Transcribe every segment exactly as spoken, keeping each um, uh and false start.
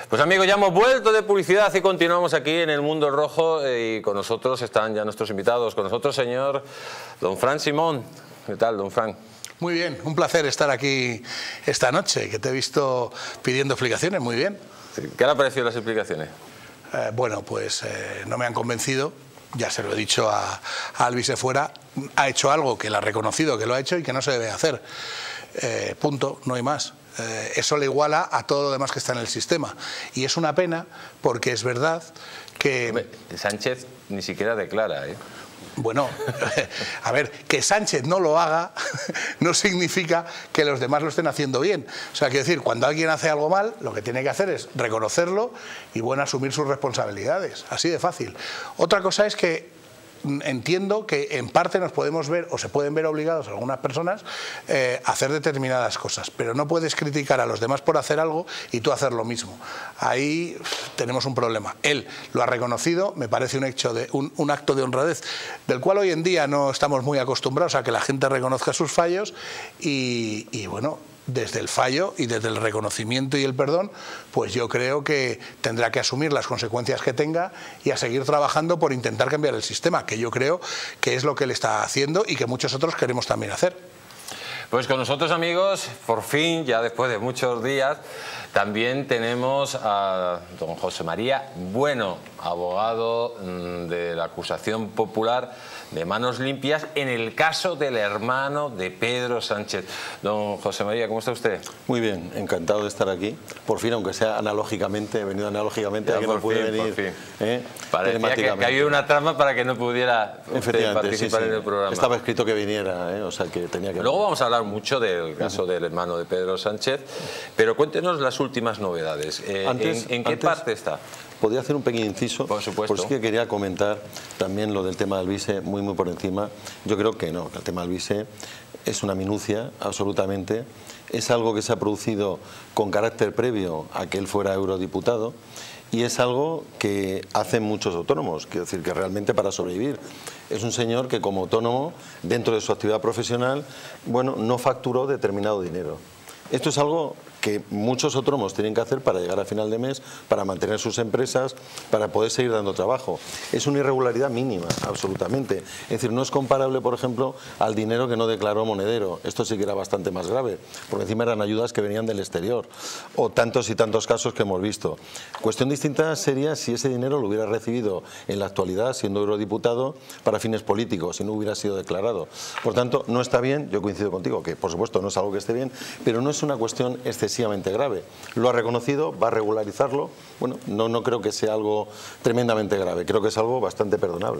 Pues amigos, ya hemos vuelto de publicidad y continuamos aquí en el Mundo Rojo, eh, y con nosotros están ya nuestros invitados. Con nosotros, señor don Fran Simón. ¿Qué tal, don Fran? Muy bien, un placer estar aquí esta noche, que te he visto pidiendo explicaciones, muy bien. ¿Qué le han parecido las explicaciones? Eh, bueno, pues eh, no me han convencido, ya se lo he dicho a, a Albise fuera, ha hecho algo que él ha reconocido que lo ha hecho y que no se debe hacer. Eh, punto, no hay más. Eh, eso le iguala a todo lo demás que está en el sistema. Y es una pena porque es verdad que... Hombre, Sánchez ni siquiera declara, ¿eh? Bueno, a ver, que Sánchez no lo haga no significa que los demás lo estén haciendo bien. O sea, quiero decir, cuando alguien hace algo mal, lo que tiene que hacer es reconocerlo y, bueno, asumir sus responsabilidades. Así de fácil. Otra cosa es que entiendo que en parte nos podemos ver o se pueden ver obligados algunas personas eh, a hacer determinadas cosas, pero no puedes criticar a los demás por hacer algo y tú hacer lo mismo. Ahí tenemos un problema. Él lo ha reconocido, me parece un, hecho de, un, un acto de honradez del cual hoy en día no estamos muy acostumbrados a que la gente reconozca sus fallos y, y bueno, desde el fallo y desde el reconocimiento y el perdón, pues yo creo que tendrá que asumir las consecuencias que tenga y a seguir trabajando por intentar cambiar el sistema, que yo creo que es lo que él está haciendo y que muchos otros queremos también hacer. Pues con nosotros, amigos, por fin, ya después de muchos días, también tenemos a don José María Bueno, abogado de la acusación popular de Manos Limpias en el caso del hermano de Pedro Sánchez. Don José María, ¿cómo está usted? Muy bien, encantado de estar aquí. Por fin, aunque sea analógicamente, he venido analógicamente, ya, a que no pude venir. ¿eh? Parecía que, que había una trama para que no pudiera usted participar sí, sí. en el programa. Estaba escrito que viniera, ¿eh? O sea que tenía que... Luego vamos a hablar mucho del caso uh-huh. del hermano de Pedro Sánchez, pero cuéntenos las últimas novedades. Eh, antes, ¿En, en qué antes... parte está? Podría hacer un pequeño inciso, por supuesto. Por sí que quería comentar también lo del tema del Albise muy muy por encima. Yo creo que no, que el tema del Albise es una minucia, absolutamente. Es algo que se ha producido con carácter previo a que él fuera eurodiputado y es algo que hacen muchos autónomos, quiero decir que realmente para sobrevivir. Es un señor que como autónomo, dentro de su actividad profesional, bueno, no facturó determinado dinero. Esto es algo que muchos autónomos tienen que hacer para llegar a final de mes, para mantener sus empresas, para poder seguir dando trabajo. Es una irregularidad mínima, absolutamente. Es decir, no es comparable, por ejemplo, al dinero que no declaró Monedero. Esto sí que era bastante más grave, porque encima eran ayudas que venían del exterior, o tantos y tantos casos que hemos visto. Cuestión distinta sería si ese dinero lo hubiera recibido en la actualidad, siendo eurodiputado, para fines políticos, si no hubiera sido declarado. Por tanto, no está bien, yo coincido contigo, que por supuesto no es algo que esté bien, pero no es una cuestión excesivamente grave. Lo ha reconocido, va a regularizarlo. Bueno, no, no creo que sea algo tremendamente grave, creo que es algo bastante perdonable.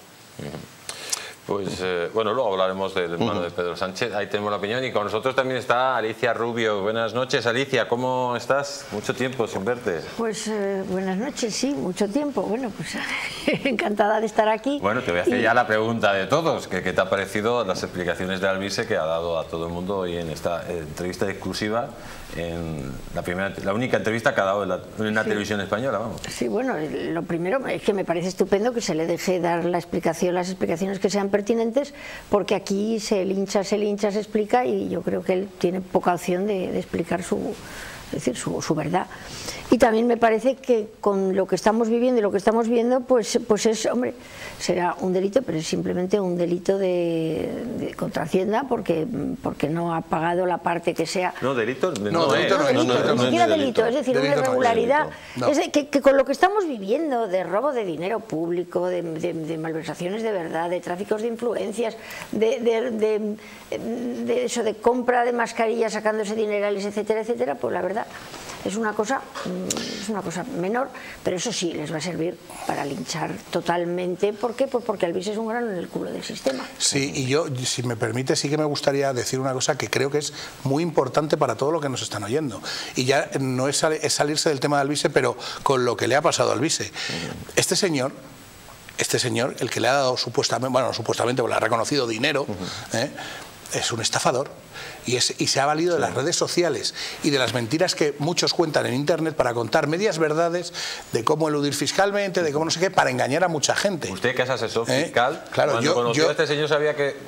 Pues eh, bueno, luego hablaremos del hermano uh-huh. de Pedro Sánchez, ahí tenemos la opinión, y con nosotros también está Alicia Rubio. Buenas noches, Alicia, ¿cómo estás? Mucho tiempo sin verte. Pues eh, buenas noches, sí, mucho tiempo. Bueno, pues encantada de estar aquí. Bueno, te voy a hacer y... ya la pregunta de todos, ¿qué, qué te ha parecido las explicaciones de Albise que ha dado a todo el mundo hoy en esta entrevista exclusiva, en la primera, la única entrevista que ha dado en, la, en una sí. televisión española, vamos? Sí, bueno, lo primero es que me parece estupendo que se le deje dar la explicación, las explicaciones que sean pertinentes, porque aquí se lincha, se lincha, se explica, y yo creo que él tiene poca opción de, de explicar su, es decir, su, su verdad. Y también me parece que con lo que estamos viviendo y lo que estamos viendo, pues, pues es, hombre, será un delito, pero es simplemente un delito de, de contra Hacienda, porque, porque no ha pagado la parte que sea. No, delito no, no, delito no, delito, no, no, no, ni siquiera no, delito, es decir, delito una irregularidad. No. Es de, que, que con lo que estamos viviendo de robo de dinero público, de, de, de malversaciones de verdad, de tráficos de influencias, de, de, de, de eso, de compra de mascarillas sacándose dinerales, etcétera, etcétera, pues la verdad es una cosa, es una cosa menor, pero eso sí les va a servir para linchar totalmente. ¿Por qué? Pues porque Albise es un grano en el culo del sistema. Sí, y yo, si me permite, sí que me gustaría decir una cosa que creo que es muy importante para todo lo que nos están oyendo. Y ya no es, sal es salirse del tema de Albise, pero con lo que le ha pasado a Albise. Este señor, este señor, el que le ha dado supuestamente, bueno, supuestamente, le ha reconocido dinero, uh-huh. ¿eh? es un estafador. Y, es, y se ha valido de las redes sociales y de las mentiras que muchos cuentan en internet para contar medias verdades de cómo eludir fiscalmente, de cómo no sé qué, para engañar a mucha gente. Usted, que es asesor ¿Eh? fiscal, claro, cuando yo, conoció yo, a este señor sabía que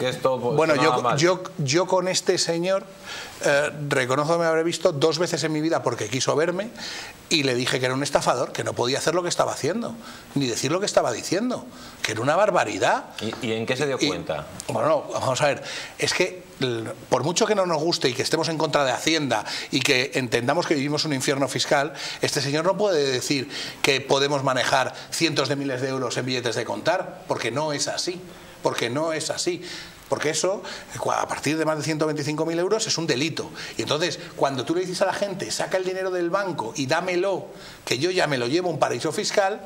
que esto pues, bueno, yo, mal. yo, yo con este señor eh, reconozco que me habré visto dos veces en mi vida porque quiso verme y le dije que era un estafador, que no podía hacer lo que estaba haciendo, ni decir lo que estaba diciendo, que era una barbaridad. ¿Y, y en qué se dio y, cuenta? Bueno, vamos a ver, es que por mucho que no nos guste y que estemos en contra de Hacienda y que entendamos que vivimos un infierno fiscal, este señor no puede decir que podemos manejar cientos de miles de euros en billetes de contar, porque no es así, porque no es así. Porque eso, a partir de más de ciento veinticinco mil euros, es un delito. Y entonces, cuando tú le dices a la gente, saca el dinero del banco y dámelo, que yo ya me lo llevo a un paraíso fiscal,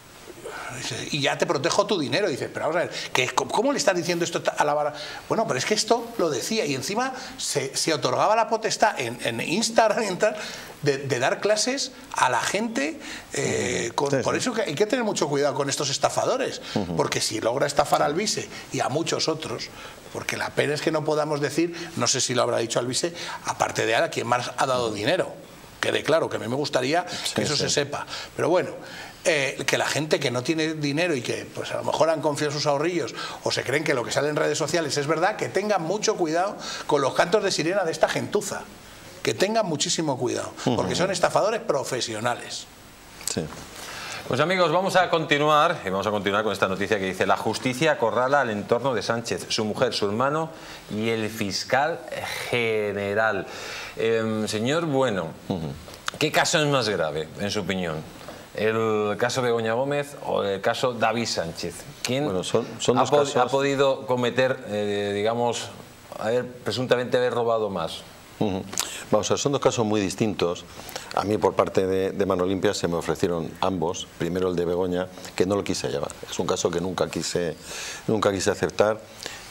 y ya te protejo tu dinero. Y dices, pero vamos a ver, ¿qué, ¿cómo le estás diciendo esto a la vara? Bueno, pero es que esto lo decía, y encima se, se otorgaba la potestad en, en Instagram y en tal, de, de dar clases a la gente. Eh, con, sí, sí. Por eso que hay que tener mucho cuidado con estos estafadores, uh-huh. porque si logra estafar al Vise y a muchos otros, porque la pena es que no podamos decir, no sé si lo habrá dicho al Vise, aparte de a quien más ha dado dinero. Quede claro, que a mí me gustaría sí, que eso sí. se sepa. Pero bueno, eh, que la gente que no tiene dinero y que pues a lo mejor han confiado sus ahorrillos o se creen que lo que sale en redes sociales es verdad, que tengan mucho cuidado con los cantos de sirena de esta gentuza. Que tengan muchísimo cuidado, porque son estafadores profesionales. Sí. Pues amigos, vamos a continuar y vamos a continuar con esta noticia que dice: la justicia acorrala al entorno de Sánchez, su mujer, su hermano y el fiscal general. Eh, señor Bueno, ¿qué caso es más grave, en su opinión? ¿El caso Begoña Gómez o el caso David Sánchez? ¿Quién bueno, son, son ha, dos pod casos... ha podido cometer, eh, digamos, haber, presuntamente haber robado más? Uh-huh. Vamos a ver, son dos casos muy distintos. A mí por parte de, de Mano Limpia se me ofrecieron ambos. Primero el de Begoña, que no lo quise llevar. Es un caso que nunca quise, nunca quise aceptar.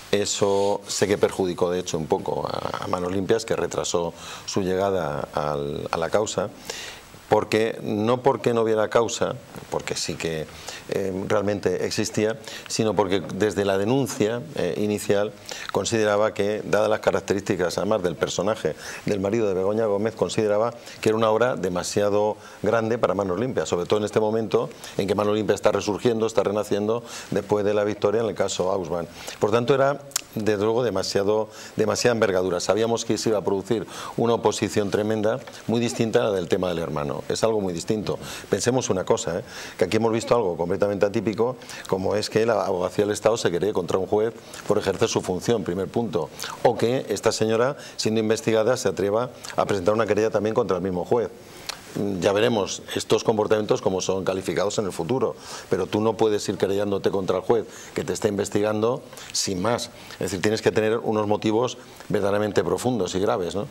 Eso sé que perjudicó de hecho un poco a, a Manos Limpias, que retrasó su llegada al, a la causa. Porque, no porque no hubiera causa, porque sí que eh, realmente existía, sino porque desde la denuncia eh, inicial consideraba que, dadas las características además del personaje del marido de Begoña Gómez, consideraba que era una obra demasiado grande para Manos Limpias, sobre todo en este momento en que Manos Limpias está resurgiendo, está renaciendo después de la victoria en el caso Ausban. Por tanto, era desde luego demasiado, demasiada envergadura. Sabíamos que se iba a producir una oposición tremenda, muy distinta a la del tema del hermano. Es algo muy distinto. Pensemos una cosa, ¿eh? que aquí hemos visto algo completamente atípico, como es que la abogacía del Estado se querella contra un juez por ejercer su función, primer punto, o que esta señora, siendo investigada, se atreva a presentar una querella también contra el mismo juez. Ya veremos estos comportamientos como son calificados en el futuro, pero tú no puedes ir querellándote contra el juez que te está investigando sin más. Es decir, tienes que tener unos motivos verdaderamente profundos y graves, ¿no?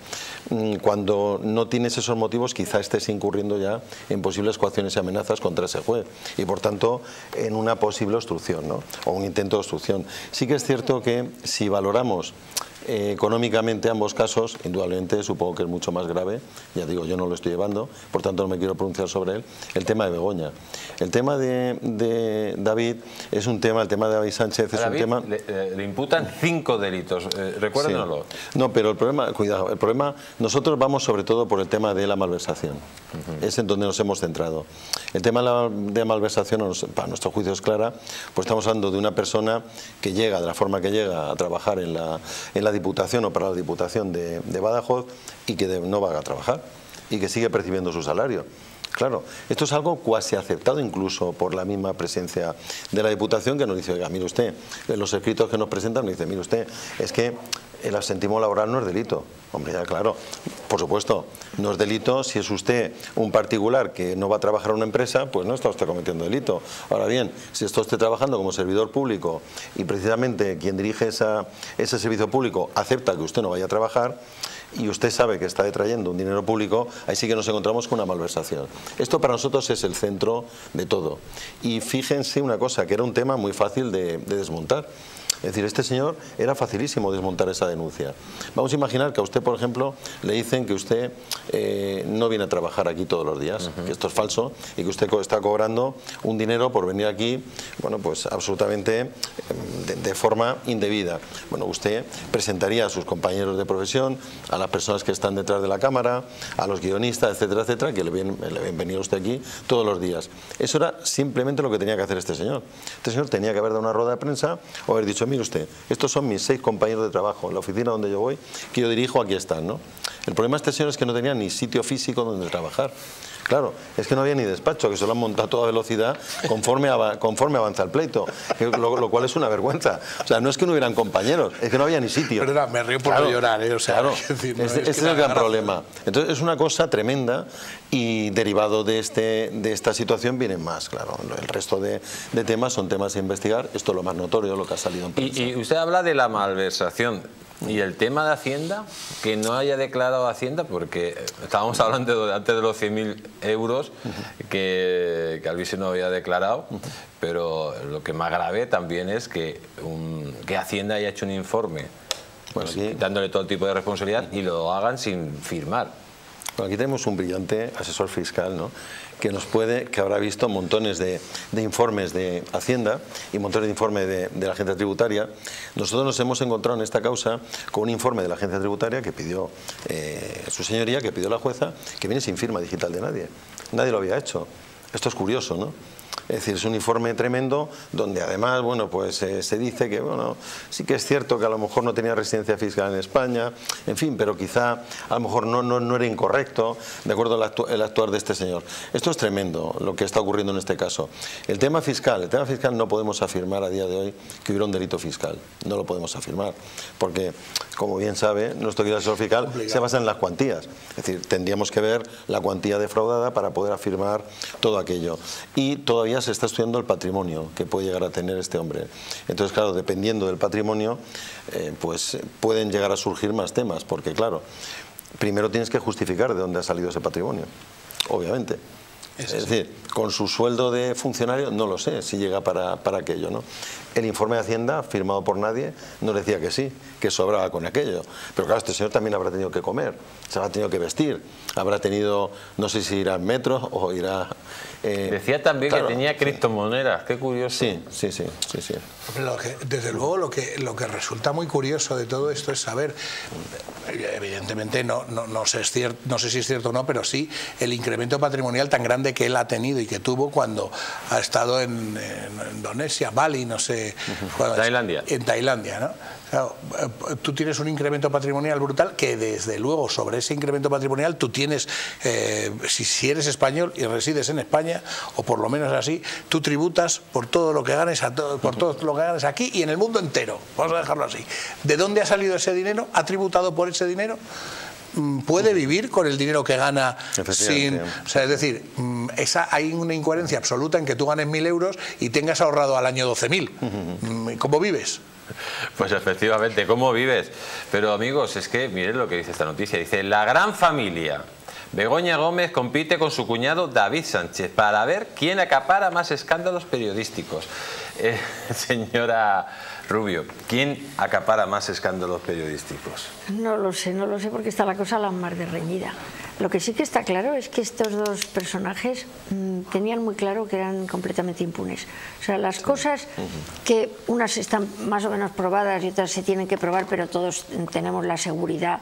Cuando no tienes esos motivos, quizá estés incurriendo ya en posibles coacciones y amenazas contra ese juez y por tanto en una posible obstrucción, ¿no? O un intento de obstrucción. Sí que es cierto que si valoramos Eh, económicamente ambos casos, indudablemente supongo que es mucho más grave, ya digo, yo no lo estoy llevando, por tanto no me quiero pronunciar sobre él, el tema de Begoña. El tema de, de David es un tema, el tema de David Sánchez es David, un tema... Le, le imputan cinco delitos, eh, recuérdenlo. Sí. No, pero el problema, cuidado, el problema, nosotros vamos sobre todo por el tema de la malversación, uh-huh. es en donde nos hemos centrado. El tema de la de malversación, para nuestro juicio es clara, pues estamos hablando de una persona que llega, de la forma que llega a trabajar en la, en la Diputación o para la Diputación de, de Badajoz y que de, no va a trabajar y que sigue percibiendo su salario. Claro, esto es algo cuasi aceptado incluso por la misma presencia de la Diputación, que nos dice, oiga, mire usted, en los escritos que nos presentan nos dice, mire usted, es que el absentismo laboral no es delito. Hombre, ya claro, por supuesto, no es delito si es usted un particular que no va a trabajar en una empresa, pues no está usted cometiendo delito. Ahora bien, si está usted trabajando como servidor público y precisamente quien dirige esa, ese servicio público acepta que usted no vaya a trabajar y usted sabe que está detrayendo un dinero público, ahí sí que nos encontramos con una malversación. Esto para nosotros es el centro de todo. Y fíjense una cosa, que era un tema muy fácil de, de desmontar. Es decir, este señor era facilísimo desmontar esa denuncia. Vamos a imaginar que a usted, por ejemplo, le dicen que usted eh, no viene a trabajar aquí todos los días, uh-huh. que esto es falso y que usted está cobrando un dinero por venir aquí, bueno, pues absolutamente de, de forma indebida. Bueno, usted presentaría a sus compañeros de profesión, a las personas que están detrás de la cámara, a los guionistas, etcétera, etcétera, que le ven, le ven venir a usted aquí todos los días. Eso era simplemente lo que tenía que hacer este señor. Este señor tenía que haber dado una rueda de prensa o haber dicho, mire usted, estos son mis seis compañeros de trabajo, la oficina donde yo voy, que yo dirijo, aquí están, ¿no? El problema de este señor es que no tenía ni sitio físico donde trabajar. Claro, es que no había ni despacho, que se lo han montado a toda velocidad conforme, av conforme avanza el pleito, que lo, lo cual es una vergüenza. O sea, no es que no hubieran compañeros, es que no había ni sitio. Perdona, me río por claro, no llorar, ¿eh? O sea, claro, es decir, no, este, es este que es el gran gracia. problema. Entonces es una cosa tremenda y derivado de, este, de esta situación vienen más, claro. El resto de, de temas son temas a investigar, esto es lo más notorio, lo que ha salido en prensa. Y, y usted habla de la malversación. Y el tema de Hacienda, que no haya declarado Hacienda, porque estábamos hablando de, antes de los cien mil euros que, que Alvise no había declarado, pero lo que más grave también es que, un, que Hacienda haya hecho un informe, Bueno, aquí, dándole todo tipo de responsabilidad y lo hagan sin firmar. Bueno, aquí tenemos un brillante asesor fiscal, ¿no? que nos puede, que habrá visto montones de, de informes de Hacienda y montones de informes de, de la agencia tributaria. Nosotros nos hemos encontrado en esta causa con un informe de la agencia tributaria que pidió eh, su señoría, que pidió la jueza, que viene sin firma digital de nadie. Nadie lo había hecho. Esto es curioso, ¿no? Es decir, es un informe tremendo donde además, bueno, pues eh, se dice que, bueno, sí que es cierto que a lo mejor no tenía residencia fiscal en España, en fin, pero quizá a lo mejor no, no, no era incorrecto de acuerdo al actu el actuar de este señor. Esto es tremendo lo que está ocurriendo en este caso. El tema fiscal, el tema fiscal no podemos afirmar a día de hoy que hubiera un delito fiscal, no lo podemos afirmar, porque, como bien sabe, nuestro guía asesor fiscal Complicado. se basa en las cuantías, es decir, tendríamos que ver la cuantía defraudada para poder afirmar todo aquello. Y todavía se está estudiando el patrimonio que puede llegar a tener este hombre. Entonces, claro, dependiendo del patrimonio, eh, pues pueden llegar a surgir más temas, porque claro, primero tienes que justificar de dónde ha salido ese patrimonio, obviamente. Es, es decir, con su sueldo de funcionario, no lo sé si llega para, para aquello, ¿no? El informe de Hacienda, firmado por nadie, nos decía que sí, que sobraba con aquello. Pero claro, este señor también habrá tenido que comer, se habrá tenido que vestir, habrá tenido, no sé si irá en metro o irá... Eh, Decía también claro, que tenía criptomonedas, sí. Qué curioso. Sí, sí, sí, sí, sí. Lo que, desde luego lo que, lo que resulta muy curioso de todo esto es saber, evidentemente no, no, no, sé, es cierto, no sé si es cierto o no, pero sí el incremento patrimonial tan grande que él ha tenido y que tuvo cuando ha estado en, en Indonesia, Bali, no sé, uh-huh. Tailandia. En Tailandia, ¿no? Claro, tú tienes un incremento patrimonial brutal que desde luego sobre ese incremento patrimonial tú tienes, eh, si, si eres español y resides en España, o por lo menos así, tú tributas por todo lo que ganes, a todo, por todo lo que ganes aquí y en el mundo entero, vamos a dejarlo así. ¿De dónde ha salido ese dinero? ¿Ha tributado por ese dinero? ¿Puede vivir con el dinero que gana sin...? O sea, es decir, esa, hay una incoherencia absoluta en que tú ganes mil euros y tengas ahorrado al año doce mil. ¿Cómo vives? Pues efectivamente, ¿cómo vives? Pero amigos, es que miren lo que dice esta noticia. Dice, la gran familia. Begoña Gómez compite con su cuñado David Sánchez para ver quién acapara más escándalos periodísticos. Eh, señora Rubio, ¿quién acapara más escándalos periodísticos? No lo sé, no lo sé porque está la cosa la más de reñida. Lo que sí que está claro es que estos dos personajes mmm, tenían muy claro que eran completamente impunes. O sea, las cosas que unas están más o menos probadas y otras se tienen que probar, pero todos tenemos la seguridad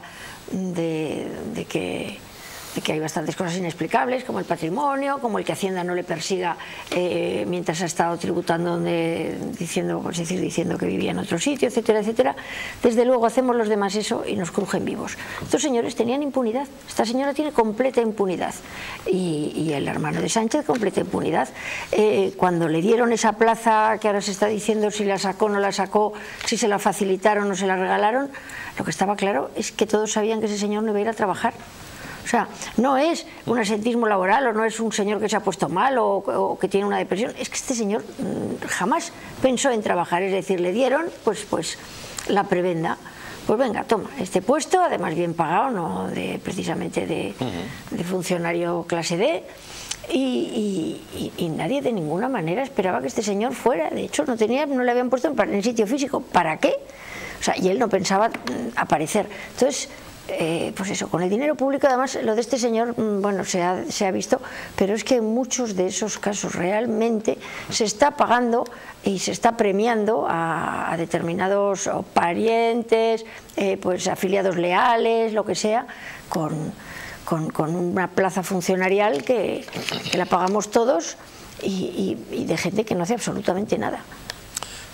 de, de que... que hay bastantes cosas inexplicables, como el patrimonio, como el que Hacienda no le persiga eh, mientras ha estado tributando donde, diciendo, es decir, diciendo que vivía en otro sitio, etcétera, etcétera. Desde luego hacemos los demás eso y nos crujen vivos. Estos señores tenían impunidad, esta señora tiene completa impunidad y, y el hermano de Sánchez completa impunidad. Eh, cuando le dieron esa plaza que ahora se está diciendo si la sacó o no la sacó, si se la facilitaron o se la regalaron, lo que estaba claro es que todos sabían que ese señor no iba a ir a trabajar. O sea, no es un asentismo laboral o no es un señor que se ha puesto mal o, o que tiene una depresión, es que este señor mmm, jamás pensó en trabajar, es decir, le dieron pues, pues la prebenda, pues venga, toma, este puesto, además bien pagado, no de, precisamente de, de funcionario clase D, y, y, y nadie de ninguna manera esperaba que este señor fuera, de hecho no, tenía, no le habían puesto en, en sitio físico, ¿para qué? O sea, y él no pensaba mmm, aparecer, entonces... Eh, pues eso, con el dinero público, además lo de este señor, bueno, se ha, se ha visto, pero es que en muchos de esos casos realmente se está pagando y se está premiando a, a determinados parientes, eh, pues afiliados leales, lo que sea, con, con, con una plaza funcionarial que, que la pagamos todos y, y, y de gente que no hace absolutamente nada.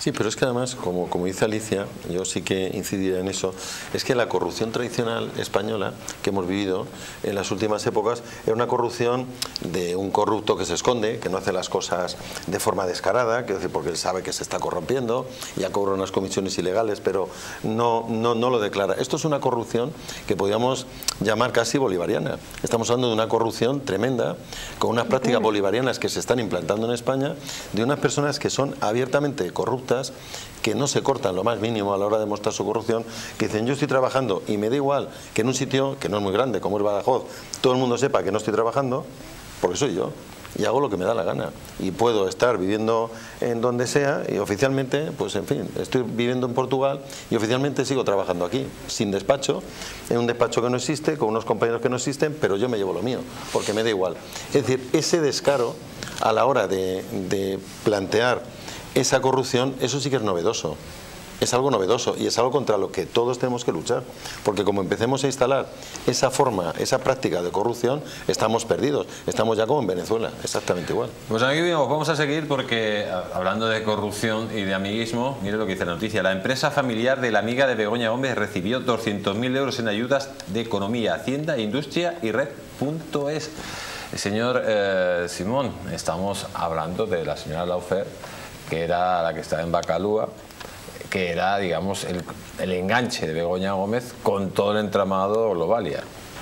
Sí, pero es que además, como, como dice Alicia, yo sí que incidiría en eso, es que la corrupción tradicional española que hemos vivido en las últimas épocas era una corrupción de un corrupto que se esconde, que no hace las cosas de forma descarada, que decir, porque él sabe que se está corrompiendo, ya cobra unas comisiones ilegales, pero no, no, no lo declara. Esto es una corrupción que podríamos llamar casi bolivariana. Estamos hablando de una corrupción tremenda, con unas prácticas bolivarianas que se están implantando en España, de unas personas que son abiertamente corruptas, que no se cortan lo más mínimo a la hora de mostrar su corrupción, que dicen yo estoy trabajando y me da igual que en un sitio que no es muy grande como es Badajoz todo el mundo sepa que no estoy trabajando, porque soy yo y hago lo que me da la gana y puedo estar viviendo en donde sea y oficialmente, pues en fin, estoy viviendo en Portugal y oficialmente sigo trabajando aquí, sin despacho, en un despacho que no existe, con unos compañeros que no existen, pero yo me llevo lo mío, porque me da igual. Es decir, ese descaro a la hora de, de plantear esa corrupción, eso sí que es novedoso. Es algo novedoso y es algo contra lo que todos tenemos que luchar, porque como empecemos a instalar esa forma, esa práctica de corrupción, estamos perdidos, estamos ya como en Venezuela, exactamente igual. Pues aquí vamos a seguir porque, hablando de corrupción y de amiguismo, mire lo que dice la noticia: la empresa familiar de la amiga de Begoña Gómez recibió doscientos mil euros en ayudas de Economía, Hacienda, Industria y Red punto es. Señor eh, Simón, estamos hablando de la señora Laufer, que era la que estaba en Bacalúa, que era, digamos, el, el enganche de Begoña Gómez con todo el entramado Globalia.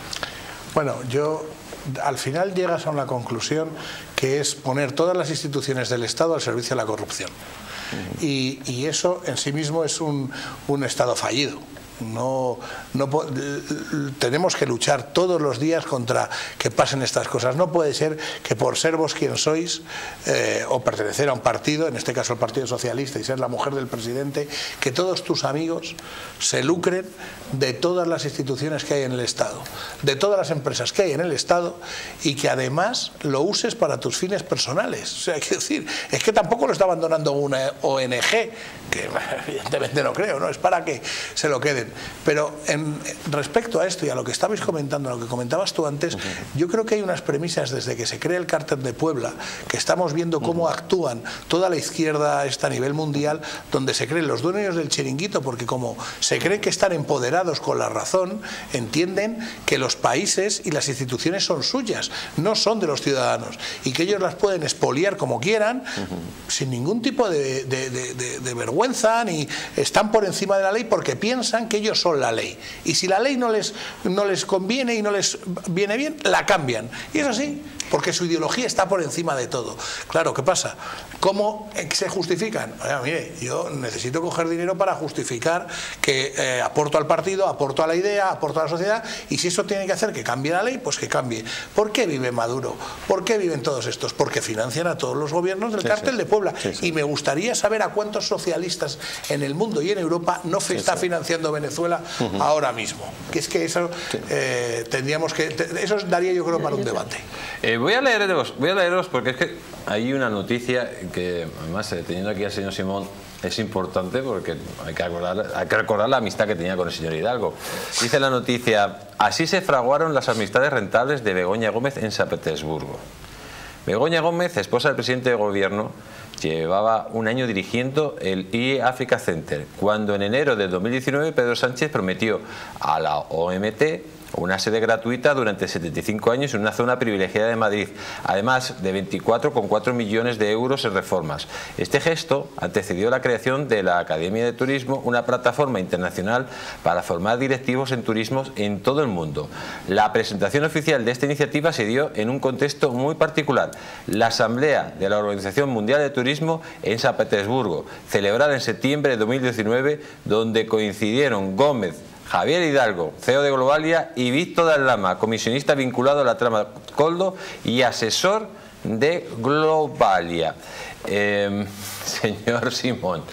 Bueno, yo, al final llegas a una conclusión que es poner todas las instituciones del Estado al servicio de la corrupción. Uh-huh. y, y eso en sí mismo es un, un Estado fallido. No, no, tenemos que luchar todos los días contra que pasen estas cosas. No puede ser que por ser vos quien sois eh, o pertenecer a un partido, en este caso el Partido Socialista, y ser la mujer del presidente, que todos tus amigos se lucren de todas las instituciones que hay en el Estado, de todas las empresas que hay en el Estado, y que además lo uses para tus fines personales. O sea, hay que decir, es que tampoco lo está abandonando una O N G, que evidentemente no creo, ¿no? Es para que se lo queden. Pero en, respecto a esto y a lo que estabais comentando, a lo que comentabas tú antes, uh-huh. yo creo que hay unas premisas desde que se crea el cártel de Puebla, que estamos viendo cómo uh-huh. actúan toda la izquierda esta a nivel mundial, donde se creen los dueños del chiringuito, porque como se cree que están empoderados con la razón, entienden que los países y las instituciones son suyas, no son de los ciudadanos, y que ellos las pueden expoliar como quieran, uh-huh. sin ningún tipo de, de, de, de, de vergüenza, ni están por encima de la ley porque piensan que ellos son la ley, y si la ley no les, no les conviene y no les viene bien, la cambian, y es así, porque su ideología está por encima de todo. Claro, ¿qué pasa? ¿Cómo se justifican? Oiga, mire, yo necesito coger dinero para justificar que eh, aporto al partido, aporto a la idea, aporto a la sociedad, y si eso tiene que hacer que cambie la ley, pues que cambie. ¿Por qué vive Maduro? ¿Por qué viven todos estos? Porque financian a todos los gobiernos del sí, cártel sí. de Puebla. Sí, sí. Y me gustaría saber a cuántos socialistas en el mundo y en Europa no sí, está sí. financiando Venezuela uh-huh. ahora mismo. Que es que eso eh, tendríamos que... Eso daría yo creo para un debate. Eh, voy a leeros, voy a leeros porque es que hay una noticia que, además, eh, teniendo aquí al señor Simón, es importante porque hay que, recordar, hay que recordar la amistad que tenía con el señor Hidalgo. Dice la noticia: así se fraguaron las amistades rentables de Begoña Gómez en San Petersburgo. Begoña Gómez, esposa del presidente de gobierno, llevaba un año dirigiendo el I E Africa Center, cuando en enero de dos mil diecinueve Pedro Sánchez prometió a la O M T una sede gratuita durante setenta y cinco años en una zona privilegiada de Madrid, además de veinticuatro coma cuatro millones de euros en reformas. Este gesto antecedió la creación de la Academia de Turismo, una plataforma internacional para formar directivos en turismo en todo el mundo. La presentación oficial de esta iniciativa se dio en un contexto muy particular: la Asamblea de la Organización Mundial de Turismo en San Petersburgo, celebrada en septiembre de dos mil diecinueve, donde coincidieron Gómez, Javier Hidalgo, C E O de Globalia, y Víctor Dall'Ama, comisionista vinculado a la trama Coldo y asesor de Globalia. Eh, señor Simón,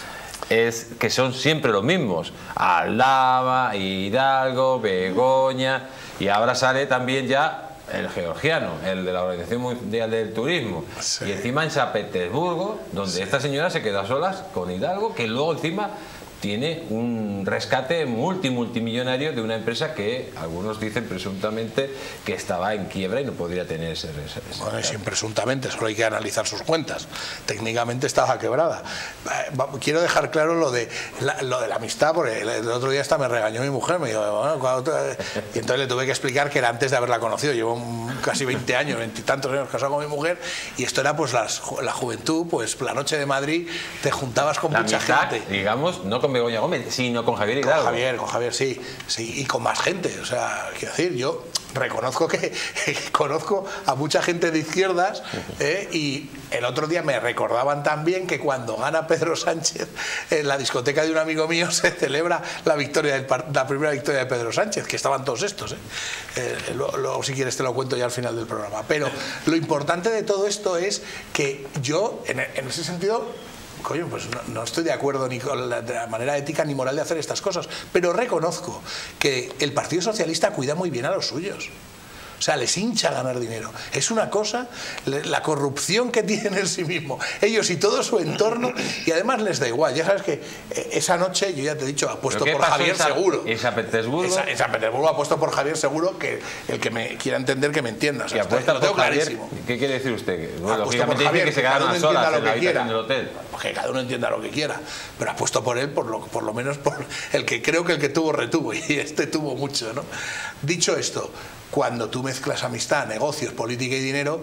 es que son siempre los mismos: Aldama, Hidalgo, Begoña, y ahora sale también ya el georgiano, el de la Organización Mundial del Turismo, sí. Y encima en San Petersburgo, donde sí. esta señora se quedó a solas con Hidalgo, que luego encima tiene un rescate multi multimillonario de una empresa que algunos dicen presuntamente que estaba en quiebra y no podría tener ese rescate. Bueno, sin presuntamente, solo hay que analizar sus cuentas. Técnicamente estaba quebrada. Quiero dejar claro lo de la, lo de la amistad, porque el otro día hasta me regañó mi mujer, me dijo, bueno, cuando y entonces le tuve que explicar que era antes de haberla conocido. Llevo casi veinte años, veintitantos años casado con mi mujer, y esto era pues las, la juventud, pues la noche de Madrid te juntabas con la mucha amistad, gente. Digamos, no con Begoña Gómez, sino con Javier Hidalgo. Con Javier, con Javier, sí, sí, y con más gente. O sea, quiero decir, yo reconozco que, que conozco a mucha gente de izquierdas, eh, y el otro día me recordaban también que cuando gana Pedro Sánchez en la discoteca de un amigo mío se celebra la victoria del, la primera victoria de Pedro Sánchez, que estaban todos estos. Eh. Eh, luego, luego, si quieres, te lo cuento ya al final del programa. Pero lo importante de todo esto es que yo, en, en ese sentido, coño, pues no, no estoy de acuerdo ni con la, de la manera ética ni moral de hacer estas cosas, pero reconozco que el Partido Socialista cuida muy bien a los suyos. O sea, les hincha ganar dinero. Es una cosa, la corrupción que tienen en sí mismo, ellos y todo su entorno, y además les da igual. Ya sabes que esa noche, yo ya te he dicho, apuesto por Javier Seguro. ¿En San Petersburgo? En San Petersburgo apuesto por Javier Seguro, que el que me quiera entender que me entienda. O sea, apuesta lo tengo por Javier, clarísimo. ¿Qué quiere decir usted? Bueno, lógicamente Javier, dice que se ganan cada solas lo en la que habitación quiera. del hotel. Que cada uno entienda lo que quiera, pero apuesto por él, por lo, por lo menos por el que creo que el que tuvo retuvo, y este tuvo mucho, ¿no? Dicho esto, cuando tú mezclas amistad, negocios, política y dinero,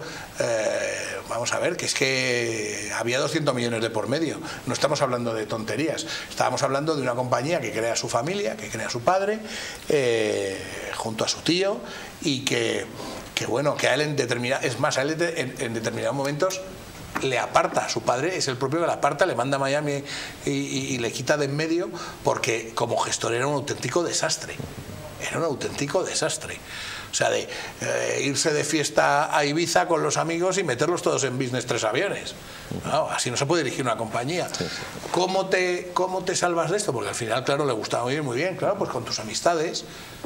eh, vamos a ver, que es que había doscientos millones de por medio. No estamos hablando de tonterías, estábamos hablando de una compañía que crea su familia, que crea su padre, eh, junto a su tío, y que, que bueno, que a él en determinado, es más, a él en, en determinados momentos le aparta, su padre es el propio que le aparta, le manda a Miami y, y, y le quita de en medio, porque como gestor era un auténtico desastre, era un auténtico desastre. O sea, de eh, irse de fiesta a Ibiza con los amigos y meterlos todos en business tres aviones. No, así no se puede dirigir una compañía. ¿Cómo te, cómo te salvas de esto? Porque al final, claro, le gustaba muy bien, muy bien, claro, pues con tus amistades.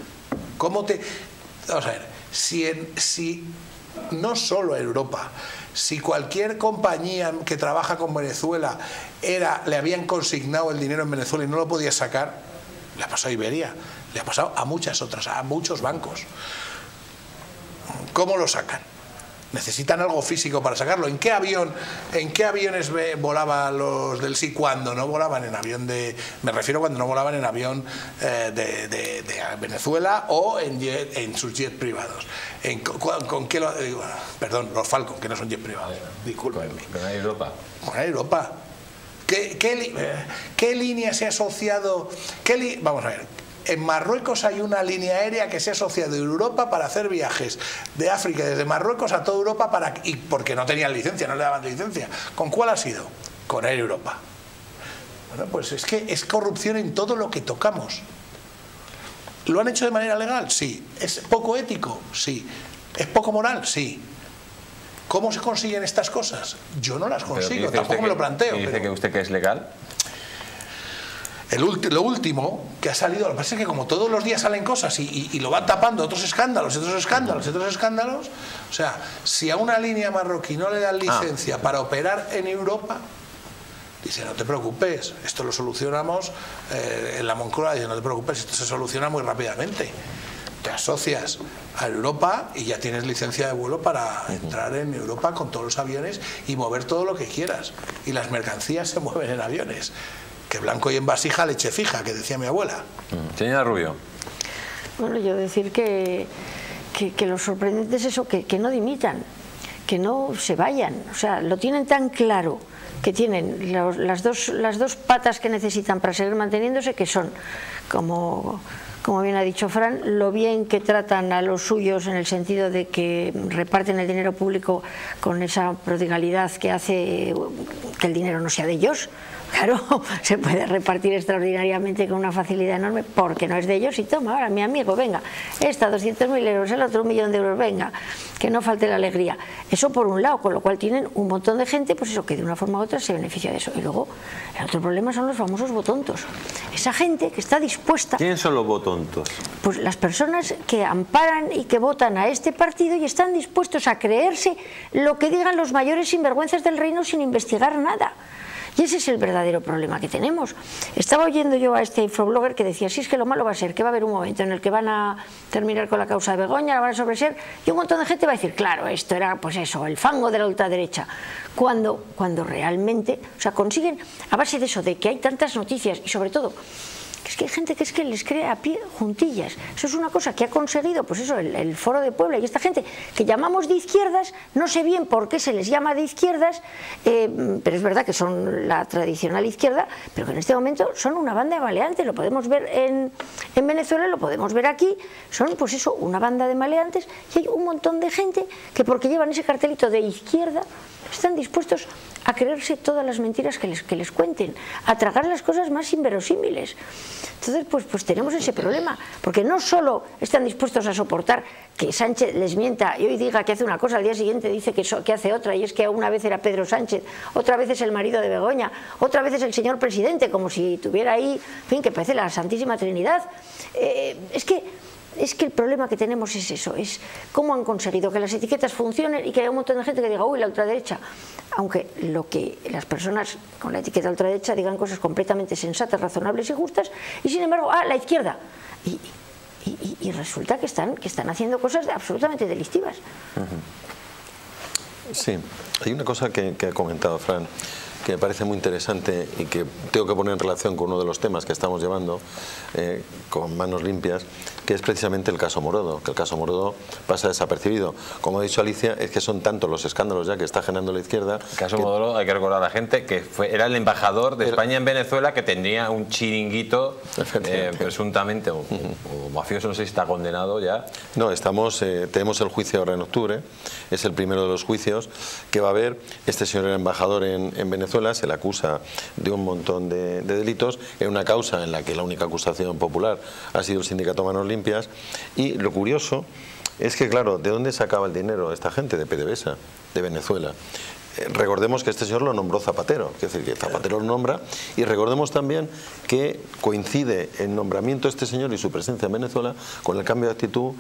¿Cómo te...? Vamos a ver, si, en, si no solo Europa, si cualquier compañía que trabaja con Venezuela era, le habían consignado el dinero en Venezuela y no lo podía sacar, le ha pasado a Iberia, le ha pasado a muchas otras, a muchos bancos. ¿Cómo lo sacan? Necesitan algo físico para sacarlo. ¿En qué avión, en qué aviones volaban los del sí cuando no volaban en avión de, me refiero cuando no volaban en avión eh, de, de, de Venezuela o en, jet, en sus jets privados? ¿En, con, con qué lo, eh, perdón, los Falcon, que no son jets privados. Discúlpenme. Con Air Europa. Con Air Europa. ¿Qué, qué, qué línea se ha asociado? Qué li, vamos a ver. En Marruecos hay una línea aérea que se ha asociado a Europa para hacer viajes de África, desde Marruecos a toda Europa, para, y porque no tenían licencia, no le daban licencia. ¿Con cuál ha sido? Con Air Europa. Bueno, pues es que es corrupción en todo lo que tocamos. ¿Lo han hecho de manera legal? Sí. ¿Es poco ético? Sí. ¿Es poco moral? Sí. ¿Cómo se consiguen estas cosas? Yo no las consigo, tampoco me lo planteo. ¿Y dice pero... que usted que es legal? El ulti, lo último que ha salido, lo que pasa es que como todos los días salen cosas y, y, y lo van tapando otros escándalos, otros escándalos, otros escándalos, o sea, si a una línea marroquí no le dan licencia ah. para operar en Europa, dice, no te preocupes, esto lo solucionamos eh, en la Moncloa, dice, no te preocupes, esto se soluciona muy rápidamente. Te asocias a Europa y ya tienes licencia de vuelo para entrar en Europa con todos los aviones y mover todo lo que quieras. Y las mercancías se mueven en aviones. Que blanco y en vasija, leche fija, que decía mi abuela. Señora Rubio. Bueno, yo decir que, que, que lo sorprendente es eso, que, que no dimitan, que no se vayan. O sea, lo tienen tan claro, que tienen los, las, dos, las dos patas que necesitan para seguir manteniéndose, que son, como... como bien ha dicho Fran, lo bien que tratan a los suyos en el sentido de que reparten el dinero público con esa prodigalidad que hace que el dinero no sea de ellos. Claro, se puede repartir extraordinariamente con una facilidad enorme porque no es de ellos y toma, ahora mi amigo, venga, esta doscientos mil euros, el otro un millón de euros, venga, que no falte la alegría. Eso por un lado, con lo cual tienen un montón de gente, pues eso, que de una forma u otra se beneficia de eso. Y luego, el otro problema son los famosos votontos. Esa gente que está dispuesta... ¿Quién son los votontos? Pues las personas que amparan y que votan a este partido y están dispuestos a creerse lo que digan los mayores sinvergüenzas del reino sin investigar nada. Y ese es el verdadero problema que tenemos. Estaba oyendo yo a este infoblogger que decía, sí, es que lo malo va a ser que va a haber un momento en el que van a terminar con la causa de Begoña, la van a sobreseer, y un montón de gente va a decir, claro, esto era pues eso, el fango de la ultraderecha. Cuando, cuando realmente, o sea, consiguen, a base de eso, de que hay tantas noticias, y sobre todo, es que hay gente que es que les cree a pie juntillas. Eso es una cosa que ha conseguido, pues eso, el, el Foro de Puebla y esta gente que llamamos de izquierdas, no sé bien por qué se les llama de izquierdas, eh, pero es verdad que son la tradicional izquierda, pero que en este momento son una banda de maleantes. Lo podemos ver en, en Venezuela, lo podemos ver aquí, son pues eso, una banda de maleantes, y hay un montón de gente que porque llevan ese cartelito de izquierda están dispuestos a creerse todas las mentiras que les, que les cuenten, a tragar las cosas más inverosímiles. Entonces, pues, pues tenemos ese problema, porque no solo están dispuestos a soportar que Sánchez les mienta y hoy diga que hace una cosa, al día siguiente dice que, so, que hace otra, y es que una vez era Pedro Sánchez, otra vez es el marido de Begoña, otra vez es el señor presidente, como si tuviera ahí, en fin, que parece la Santísima Trinidad. Eh, es que Es que el problema que tenemos es eso, es cómo han conseguido que las etiquetas funcionen y que haya un montón de gente que diga, uy, la ultraderecha, aunque lo que las personas con la etiqueta ultraderecha digan cosas completamente sensatas, razonables y justas, y sin embargo, ah, la izquierda. Y, y, y resulta que están, que están haciendo cosas absolutamente delictivas. Sí, hay una cosa que, que ha comentado Fran, que me parece muy interesante y que tengo que poner en relación con uno de los temas que estamos llevando eh, con manos limpias, que es precisamente el caso Morodo, que el caso Morodo pasa desapercibido. Como ha dicho Alicia, es que son tantos los escándalos ya que está generando la izquierda. El caso que... Morodo, hay que recordar a la gente que fue, era el embajador de España en Venezuela, que tenía un chiringuito eh, presuntamente, o, uh-huh. o mafioso, no sé si está condenado ya. No, estamos, eh, tenemos el juicio ahora en octubre, es el primero de los juicios que va a haber. Este señor era embajador en, en Venezuela, se le acusa de un montón de, de delitos en una causa en la que la única acusación popular ha sido el sindicato Manos Limpias, y lo curioso es que, claro, ¿de dónde sacaba el dinero esta gente? De PDVSA, de Venezuela. Eh, recordemos que este señor lo nombró Zapatero, es decir, que Zapatero lo nombra, y recordemos también que coincide el nombramiento de este señor y su presencia en Venezuela con el cambio de actitud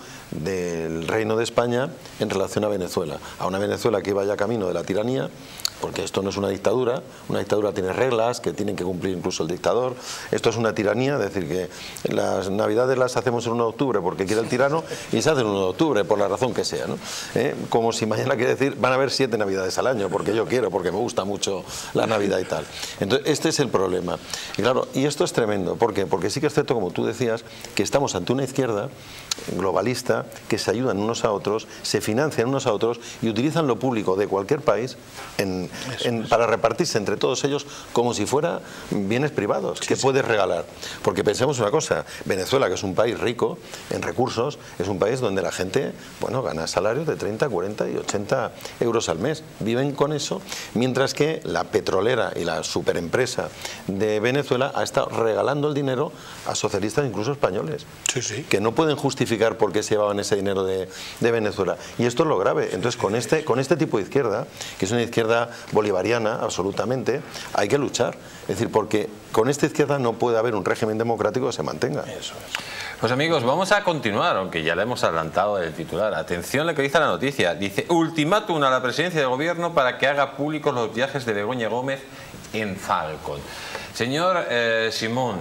del Reino de España en relación a Venezuela, a una Venezuela que iba ya camino de la tiranía, porque esto no es una dictadura, una dictadura tiene reglas que tienen que cumplir incluso el dictador, esto es una tiranía, es decir, que las navidades las hacemos el uno de octubre porque quiere el tirano y se hacen el uno de octubre por la razón que sea, ¿no? ¿Eh? Como si mañana quiere decir, van a haber siete navidades al año porque yo quiero, porque me gusta mucho la Navidad y tal. Entonces, este es el problema. Y claro, y esto es tremendo, ¿por qué? Porque sí que es cierto, como tú decías, que estamos ante una izquierda globalista que se ayudan unos a otros, se financian unos a otros y utilizan lo público de cualquier país en, en, para repartirse entre todos ellos como si fuera bienes privados sí, que sí. puedes regalar. Porque pensemos una cosa, Venezuela, que es un país rico en recursos, es un país donde la gente, bueno, gana salarios de treinta, cuarenta y ochenta euros al mes. Viven con eso, mientras que la petrolera y la superempresa de Venezuela ha estado regalando el dinero a socialistas, incluso españoles, sí, sí. que no pueden justificar por qué se llevaban ese dinero de, de Venezuela. Y esto es lo grave. Entonces, con este, con este tipo de izquierda, que es una izquierda bolivariana, absolutamente, hay que luchar. Es decir, porque con esta izquierda no puede haber un régimen democrático que se mantenga. Eso es. Pues amigos, vamos a continuar, aunque ya le hemos adelantado el titular. Atención a lo que dice la noticia. Dice, ultimátum a la presidencia del gobierno para que haga públicos los viajes de Begoña Gómez en Falcon. Señor eh, Simón,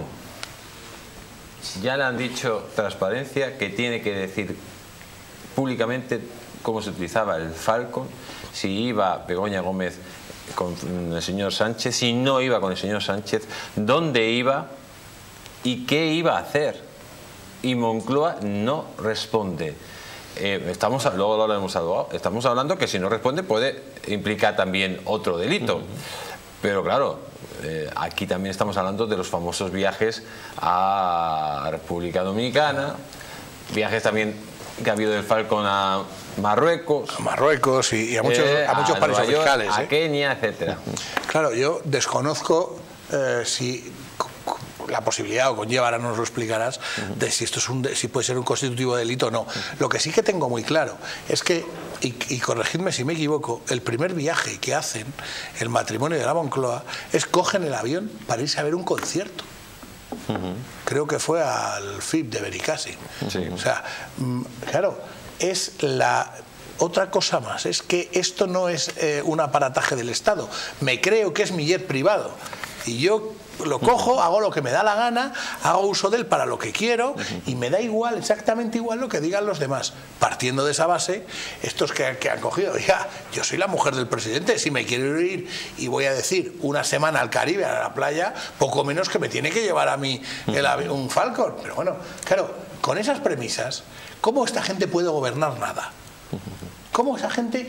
ya le han dicho transparencia que tiene que decir públicamente cómo se utilizaba el Falcon, si iba Begoña Gómez con el señor Sánchez, si no iba con el señor Sánchez, dónde iba y qué iba a hacer. Y Moncloa no responde. Eh, estamos, luego lo hemos hablado, estamos hablando que si no responde puede implicar también otro delito. Uh-huh. Pero claro, eh, aquí también estamos hablando de los famosos viajes a República Dominicana, viajes también que ha habido del Falcon a Marruecos. A Marruecos y, y a muchos, eh, a muchos a paraísos York, fiscales. A ¿eh? Kenia, etcétera. Claro, yo desconozco eh, si... la posibilidad, o conlleva, ahora nos lo explicarás, uh-huh. de si esto es un, si puede ser un constitutivo de delito o no. Uh-huh. Lo que sí que tengo muy claro es que, y, y corregidme si me equivoco, el primer viaje que hacen, el matrimonio de la Moncloa, es cogen el avión para irse a ver un concierto. Uh-huh. Creo que fue al F I B de Benicàssim. Sí. O sea, claro, es la... otra cosa más, es que esto no es eh, un aparataje del Estado. Me creo que es mi jet privado. Y yo lo cojo, hago lo que me da la gana, hago uso de él para lo que quiero y me da igual, exactamente igual lo que digan los demás. Partiendo de esa base, estos que, que han cogido, ya, yo soy la mujer del presidente, si me quiero ir y voy a decir una semana al Caribe, a la playa, poco menos que me tiene que llevar a mí el avión, un Falcon. Pero bueno, claro, con esas premisas, ¿cómo esta gente puede gobernar nada? ¿Cómo esa gente...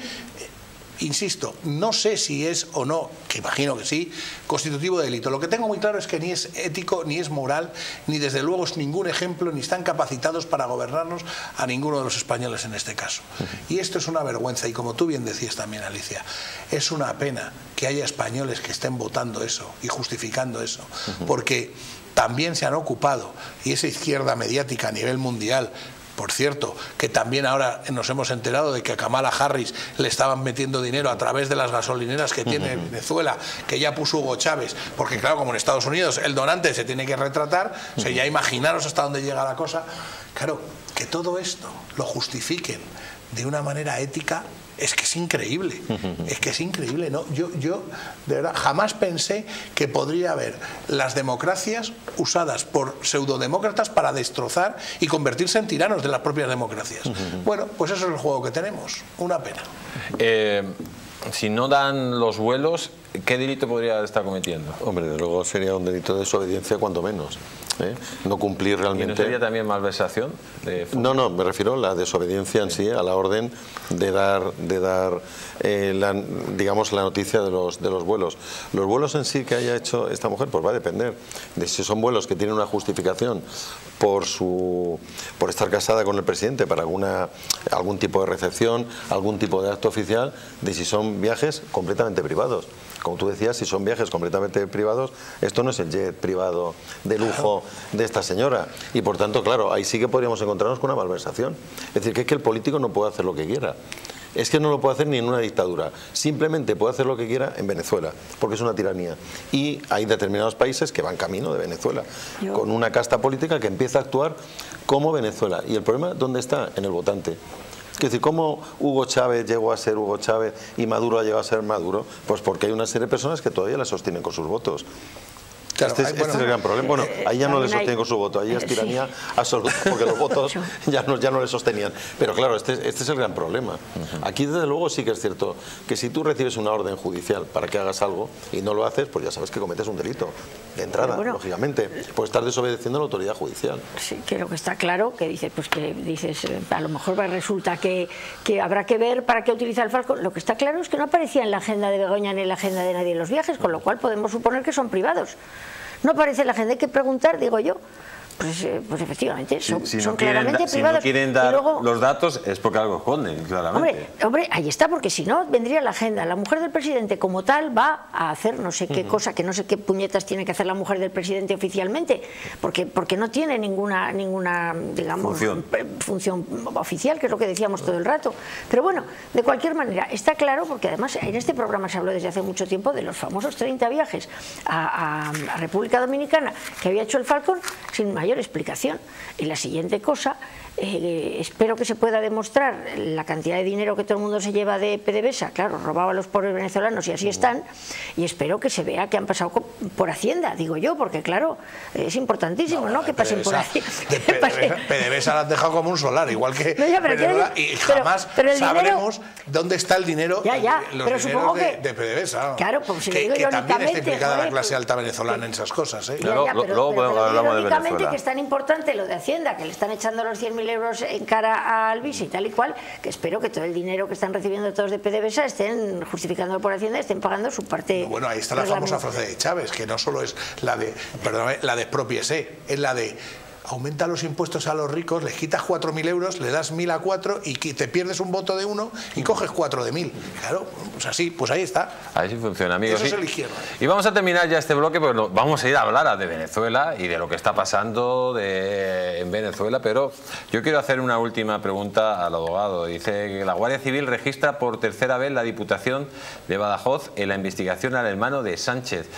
Insisto, no sé si es o no, que imagino que sí, constitutivo de delito. Lo que tengo muy claro es que ni es ético, ni es moral, ni desde luego es ningún ejemplo, ni están capacitados para gobernarnos a ninguno de los españoles en este caso. Y esto es una vergüenza, y como tú bien decías también, Alicia, es una pena que haya españoles que estén votando eso y justificando eso, porque también se han ocupado, y esa izquierda mediática a nivel mundial, por cierto, que también ahora nos hemos enterado de que a Kamala Harris le estaban metiendo dinero a través de las gasolineras que tiene uh-huh. Venezuela, que ya puso Hugo Chávez, porque claro, como en Estados Unidos el donante se tiene que retratar, uh-huh. o sea, ya imaginaros hasta dónde llega la cosa. Claro, que todo esto lo justifiquen de una manera ética, es que es increíble, es que es increíble, ¿no? Yo, yo de verdad jamás pensé que podría haber las democracias usadas por pseudodemócratas para destrozar y convertirse en tiranos de las propias democracias. Bueno, pues eso es el juego que tenemos, una pena. Eh, si no dan los vuelos, ¿qué delito podría estar cometiendo? Hombre, de luego sería un delito de desobediencia cuando menos. ¿eh? No cumplir realmente... ¿Y no sería también malversación? De... No, no, me refiero a la desobediencia en sí, a la orden de dar, de dar eh, la, digamos, la noticia de los, de los vuelos. Los vuelos en sí que haya hecho esta mujer, pues va a depender de si son vuelos que tienen una justificación por, su, por estar casada con el presidente para alguna, algún tipo de recepción, algún tipo de acto oficial, de si son viajes completamente privados. Como tú decías, si son viajes completamente privados, esto no es el jet privado de lujo de esta señora. Y por tanto, claro, ahí sí que podríamos encontrarnos con una malversación. Es decir, que es que el político no puede hacer lo que quiera. Es que no lo puede hacer ni en una dictadura. Simplemente puede hacer lo que quiera en Venezuela, porque es una tiranía. Y hay determinados países que van camino de Venezuela, Yo. con una casta política que empieza a actuar como Venezuela. ¿Y el problema dónde está? En el votante. Es decir, ¿cómo Hugo Chávez llegó a ser Hugo Chávez y Maduro ha llegado a ser Maduro? Pues porque hay una serie de personas que todavía la sostienen con sus votos. Claro, este, es, bueno, este es el gran problema. Bueno, ahí ya no le sostienen con su voto, ahí es tiranía sí. absoluta, porque los votos ya no, ya no le sostenían. Pero claro, este, este es el gran problema. Aquí desde luego sí que es cierto que si tú recibes una orden judicial para que hagas algo y no lo haces, pues ya sabes que cometes un delito. De entrada, bueno, lógicamente, pues estás desobedeciendo a la autoridad judicial. Sí, que lo que está claro, que dices, pues que dices, a lo mejor resulta que, que habrá que ver para qué utiliza el Falcon. Lo que está claro es que no aparecía en la agenda de Begoña ni en la agenda de nadie en los viajes, con lo cual podemos suponer que son privados. No aparece la gente, hay que preguntar, digo yo. Pues, pues efectivamente, son, si, si son no claramente da, privados. Si no quieren dar luego, los datos es porque algo esconden, claramente. Hombre, hombre, ahí está, porque si no, vendría la agenda. La mujer del presidente como tal va a hacer no sé qué uh-huh. cosa, que no sé qué puñetas tiene que hacer la mujer del presidente oficialmente, porque, porque no tiene ninguna, ninguna digamos, función. función oficial, que es lo que decíamos todo el rato. Pero bueno, de cualquier manera, está claro, porque además en este programa se habló desde hace mucho tiempo de los famosos treinta viajes a, a, a República Dominicana que había hecho el Falcon sin mayor explicación. Y la siguiente cosa, eh, espero que se pueda demostrar la cantidad de dinero que todo el mundo se lleva de PDVSA, claro, robaba a los pobres venezolanos y así están, y espero que se vea que han pasado por Hacienda, digo yo, porque claro, es importantísimo, ¿no? ¿no? Que pasen por Hacienda. PDVSA la han dejado como un solar, igual que no, ya, Venezuela, y jamás pero, pero sabremos dinero, dónde está el dinero, ya, ya, los pero dineros que, de, de PDVSA. Claro, pues si que, digo que también está implicada joder, la clase pues, alta venezolana en esas cosas. ¿eh? Ya, ya, luego pero, luego pero, pero, hablamos de Venezuela. Que es tan importante lo de Hacienda, que le están echando los cien mil euros en cara al Visa y tal y cual, que espero que todo el dinero que están recibiendo todos de PDVSA estén justificando por Hacienda, estén pagando su parte. Bueno, ahí está la famosa frase de Chávez, que no solo es la de, perdón, la de expropiese, es la de aumenta los impuestos a los ricos, les quitas cuatro mil euros, le das mil a cuatro y te pierdes un voto de uno y coges cuatro de mil. Claro, pues así, pues ahí está. Ahí sí funciona, amigos. Eso sí. es el izquierdo. Y vamos a terminar ya este bloque porque vamos a ir a hablar de Venezuela y de lo que está pasando de, en Venezuela, pero yo quiero hacer una última pregunta al abogado. Dice que la Guardia Civil registra por tercera vez la Diputación de Badajoz en la investigación al hermano de Sánchez.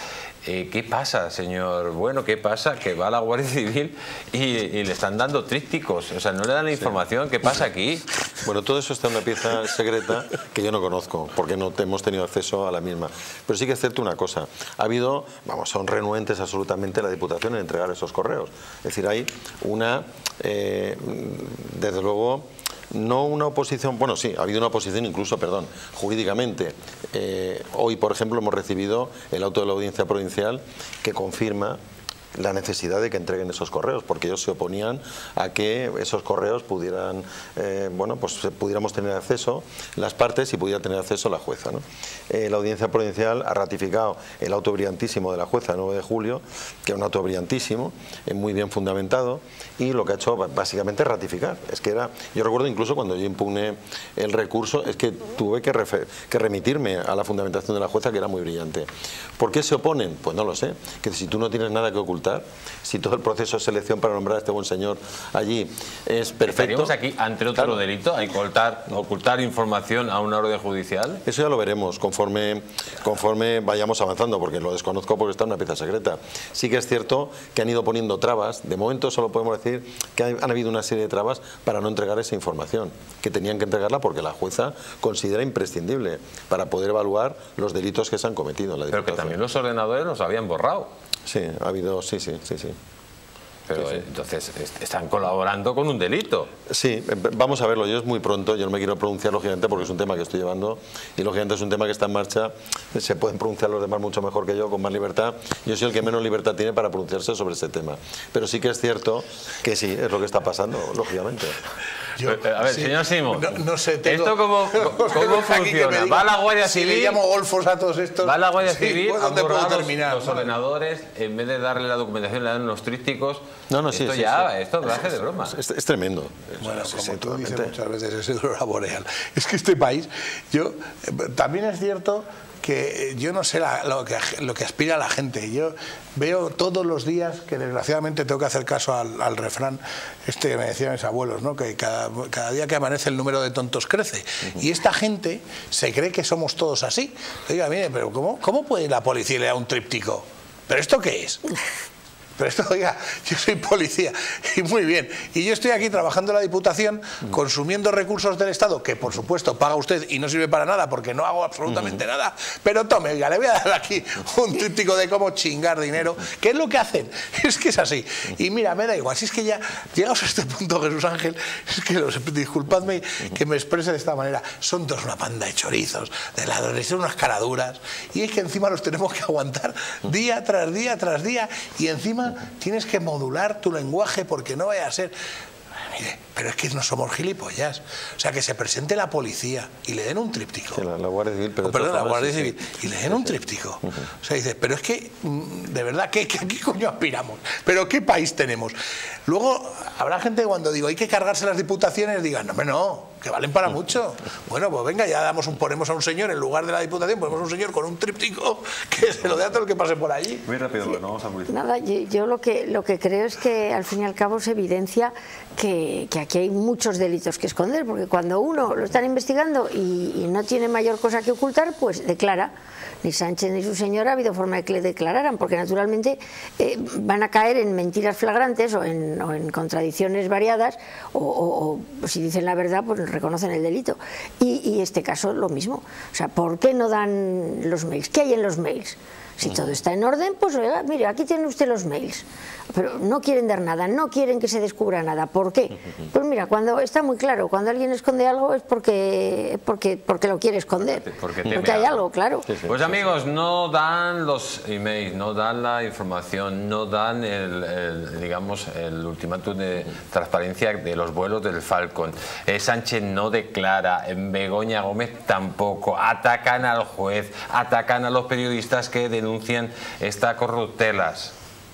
Eh, ¿Qué pasa, señor? Bueno, ¿qué pasa? Que va a la Guardia Civil y, y le están dando trípticos, o sea, no le dan la información. Sí. ¿Qué pasa aquí? Bueno, todo eso está en una pieza secreta que yo no conozco, porque no hemos tenido acceso a la misma. Pero sí que es cierto una cosa, ha habido, vamos, son renuentes absolutamente la Diputación en entregar esos correos. Es decir, hay una, eh, desde luego, no una oposición, bueno sí, ha habido una oposición incluso, perdón, jurídicamente. Eh, hoy, por ejemplo, hemos recibido el auto de la Audiencia Provincial que confirma la necesidad de que entreguen esos correos, porque ellos se oponían a que esos correos pudieran, eh, bueno, pues pudiéramos tener acceso las partes y pudiera tener acceso la jueza, ¿no? Eh, la Audiencia Provincial ha ratificado el auto brillantísimo de la jueza el nueve de julio, que es un auto brillantísimo, eh, muy bien fundamentado, y lo que ha hecho básicamente es ratificar. Es que era, yo recuerdo incluso cuando yo impugné el recurso, es que tuve que, refer, que remitirme a la fundamentación de la jueza, que era muy brillante. ¿Por qué se oponen? Pues no lo sé, que si tú no tienes nada que ocultar, si todo el proceso de selección para nombrar a este buen señor allí es perfecto. ¿Estaríamos aquí ante otro claro. delito, a ocultar, ocultar información a una orden judicial? Eso ya lo veremos conforme, conforme vayamos avanzando, porque lo desconozco porque está en una pieza secreta. Sí que es cierto que han ido poniendo trabas. De momento solo podemos decir que han habido una serie de trabas para no entregar esa información, que tenían que entregarla porque la jueza considera imprescindible para poder evaluar los delitos que se han cometido en la Diputación. Pero que también los ordenadores los habían borrado. Sí, ha habido, sí, sí, sí, sí. Pero sí, sí. entonces están colaborando con un delito. Sí, vamos a verlo. Yo es muy pronto, yo no me quiero pronunciar lógicamente porque es un tema que estoy llevando y lógicamente es un tema que está en marcha. Se pueden pronunciar los demás mucho mejor que yo, con más libertad. Yo soy el que menos libertad tiene para pronunciarse sobre ese tema. Pero sí que es cierto que sí, es lo que está pasando, lógicamente. Yo, a ver, sí, señor Simón, no, no sé, tengo, ¿esto cómo, cómo funciona? ¿Va la Guardia Civil? Si le llamo golfos a todos estos... ¿Va la Guardia Civil? Sí, ¿dónde puedo terminar? Los ordenadores, en vez de darle la documentación, le dan unos trípticos. No, no, sí, esto sí, ya, sí. esto lo hace de broma. Es, es tremendo. Bueno, sí, como sí, tú totalmente. dices muchas veces, es aurora boreal. Es que este país, yo, también es cierto que yo no sé la, lo, que, lo que aspira la gente. Yo veo todos los días que desgraciadamente tengo que hacer caso al, al refrán este que me decían mis abuelos, ¿no? Que cada, cada día que amanece el número de tontos crece. Uh-huh. Y esta gente se cree que somos todos así. Oiga, mire, pero ¿cómo, cómo puede la policía le dar un tríptico? ¿Pero esto qué es? Pero esto, oiga, yo soy policía y muy bien, y yo estoy aquí trabajando en la Diputación, consumiendo recursos del Estado, que por supuesto paga usted y no sirve para nada porque no hago absolutamente uh-huh. nada, pero tome, oiga, le voy a dar aquí un tríptico de cómo chingar dinero, que es lo que hacen, es que es así. Y mira, me da igual, si es que ya llegados a este punto, Jesús Ángel, es que los, disculpadme que me exprese de esta manera, son todos una panda de chorizos, de ladrones, son unas caraduras, y es que encima los tenemos que aguantar día tras día tras día, y encima tienes que modular tu lenguaje porque no vaya a ser... Mire, pero es que no somos gilipollas. O sea, que se presente la policía y le den un tríptico. Sí, la, la Guardia Civil, pero... Oh, perdón, la Guardia sí, Civil. Sí. Y le den un tríptico. Uh-huh. O sea, dices, pero es que, de verdad, ¿qué, qué, ¿qué coño aspiramos? ¿Pero qué país tenemos? Luego, habrá gente que cuando digo hay que cargarse las diputaciones, digan, no, no, que valen para mucho. Bueno, pues venga, ya damos un, ponemos a un señor en lugar de la Diputación, ponemos a un señor con un tríptico que se lo dé a todo el que pase por allí. Muy rápido, sí. Bueno, vamos a muy... Nada, yo, yo lo que lo que creo es que al fin y al cabo se evidencia que, que aquí hay muchos delitos que esconder, porque cuando uno lo están investigando y, y no tiene mayor cosa que ocultar, pues declara. Ni Sánchez ni su señora ha habido forma de que le declararan, porque naturalmente eh, van a caer en mentiras flagrantes o en, o en contradicciones variadas, o, o, o si dicen la verdad, pues reconocen el delito. Y, y este caso lo mismo. O sea, ¿por qué no dan los mails? ¿Qué hay en los mails? Si todo está en orden, pues oiga, mire, aquí tiene usted los mails. Pero no quieren dar nada, no quieren que se descubra nada. ¿Por qué? Pues mira, cuando está muy claro, cuando alguien esconde algo es porque porque, porque lo quiere esconder. Porque, porque hay algo, claro. Pues amigos, no dan los emails, no dan la información, no dan el, el digamos, el ultimátum de transparencia de los vuelos del Falcon. Eh, Sánchez no declara, en Begoña Gómez tampoco. Atacan al juez, atacan a los periodistas que denuncian estas corruptelas.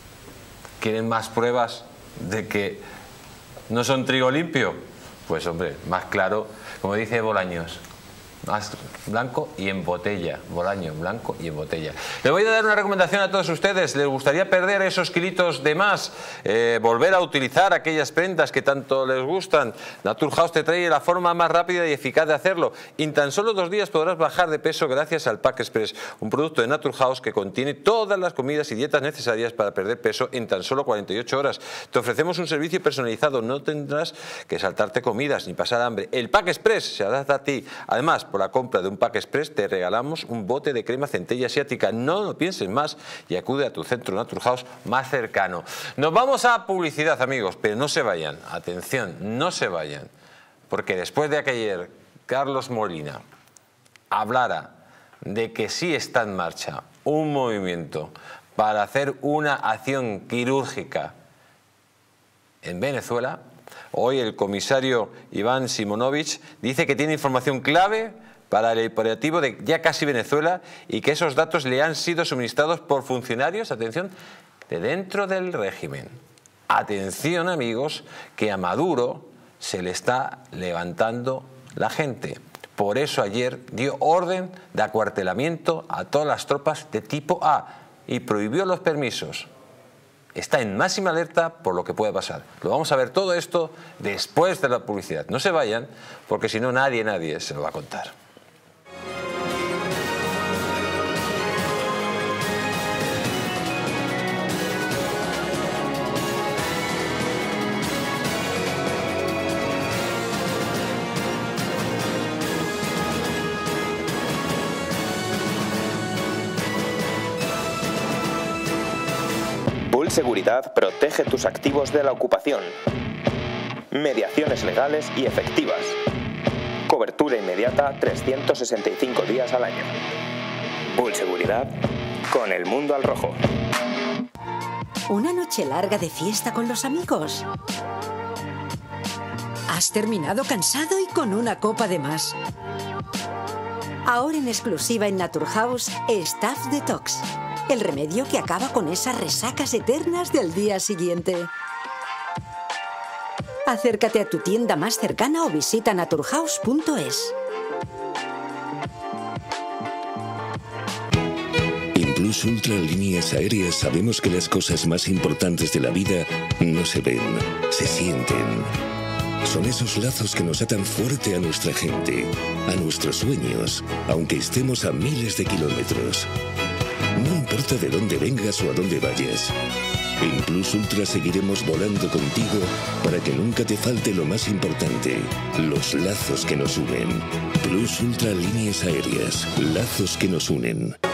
¿Quieren más pruebas de que no son trigo limpio? Pues hombre, más claro, como dice Bolaños, más blanco y en botella, Bolaño, blanco y en botella. Le voy a dar una recomendación a todos ustedes. ¿Les gustaría perder esos kilitos de más? Eh, volver a utilizar aquellas prendas que tanto les gustan. Naturhaus te trae la forma más rápida y eficaz de hacerlo. En tan solo dos días podrás bajar de peso gracias al Pack Express, un producto de Naturhaus que contiene todas las comidas y dietas necesarias para perder peso en tan solo cuarenta y ocho horas. Te ofrecemos un servicio personalizado, no tendrás que saltarte comidas ni pasar hambre. El Pack Express se adapta a ti. Además, por la compra de un Pack Express te regalamos un bote de crema centella asiática. No lo pienses más y acude a tu centro Naturhaus más cercano. Nos vamos a publicidad, amigos, pero no se vayan. Atención, no se vayan. Porque después de que ayer Carlos Molina hablara de que sí está en marcha un movimiento para hacer una acción quirúrgica en Venezuela, hoy el comisario Iván Simonovich dice que tiene información clave para el operativo de ya casi Venezuela y que esos datos le han sido suministrados por funcionarios, atención, de dentro del régimen. Atención, amigos, que a Maduro se le está levantando la gente. Por eso ayer dio orden de acuartelamiento a todas las tropas de tipo A y prohibió los permisos. Está en máxima alerta por lo que puede pasar. Lo vamos a ver todo esto después de la publicidad. No se vayan, porque si no nadie, nadie se lo va a contar. Bull Seguridad protege tus activos de la ocupación. Mediaciones legales y efectivas. Cobertura inmediata trescientos sesenta y cinco días al año. Bull Seguridad, con el mundo al rojo. ¿Una noche larga de fiesta con los amigos? ¿Has terminado cansado y con una copa de más? Ahora en exclusiva en Naturhaus, Staff Detox. El remedio que acaba con esas resacas eternas del día siguiente. Acércate a tu tienda más cercana o visita naturhaus punto es. En Plus Ultra Líneas Aéreas sabemos que las cosas más importantes de la vida no se ven, se sienten. Son esos lazos que nos atan fuerte a nuestra gente, a nuestros sueños, aunque estemos a miles de kilómetros. No importa de dónde vengas o a dónde vayas. En Plus Ultra seguiremos volando contigo para que nunca te falte lo más importante, los lazos que nos unen. Plus Ultra Líneas Aéreas, lazos que nos unen.